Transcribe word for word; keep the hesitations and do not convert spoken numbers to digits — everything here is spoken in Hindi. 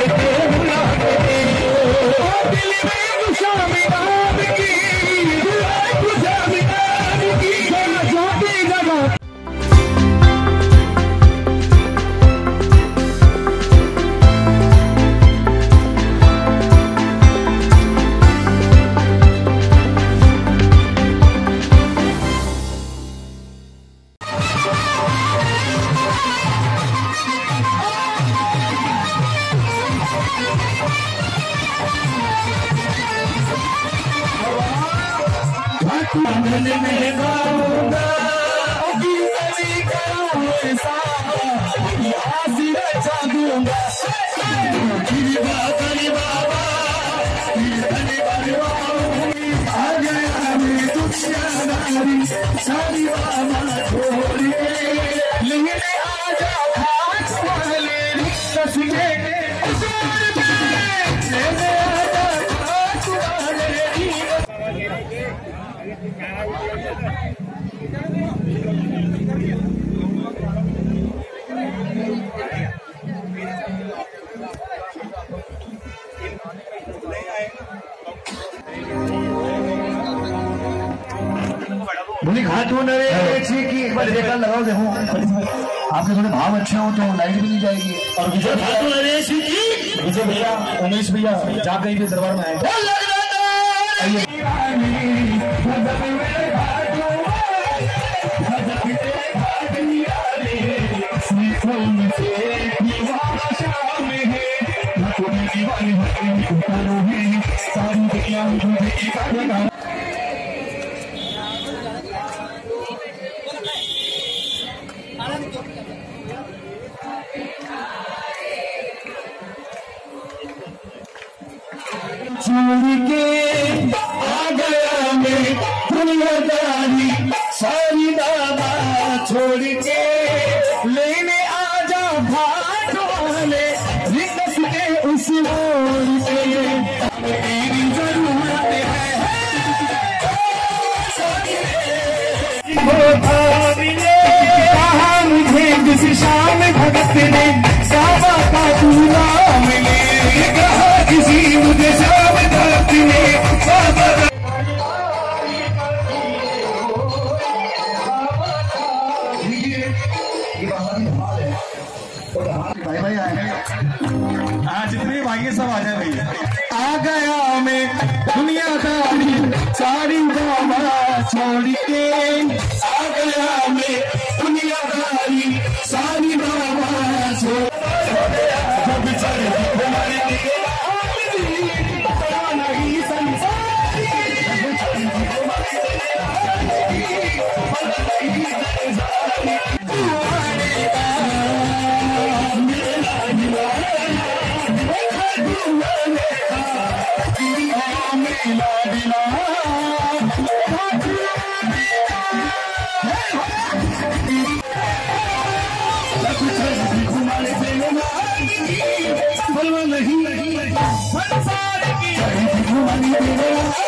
बोली खाटू नरेश की एक बार देखा लगाओ देखो आपके थोड़े भाव अच्छे हो तो लाइट भी नहीं जाएगी। और विजय खाटू नरेश की विजय भैया उमेश भैया जा कहीं भी दरबार में आए छोड़ के आ गया मैं दुनियादारी सारी दादा छोड़ के लेने आजा भाट वाले रिक्स के उस मोड़ पे मेरी जरूरत है मिले कहा मुझे किसी शाम भगत ने सावा का दूल्हा मिले कहा किसी मुझे शाम भगत ने सावा भाई भाई आए हाँ जितने भाई सब आ जाए भाई आ गया मैं दुनियादारी सारी बाबा छोड़ के आ गया मैं दुनियादारी सारी बाबा छोड़ जब चले हमारे लिए नहीं नहीं संसार की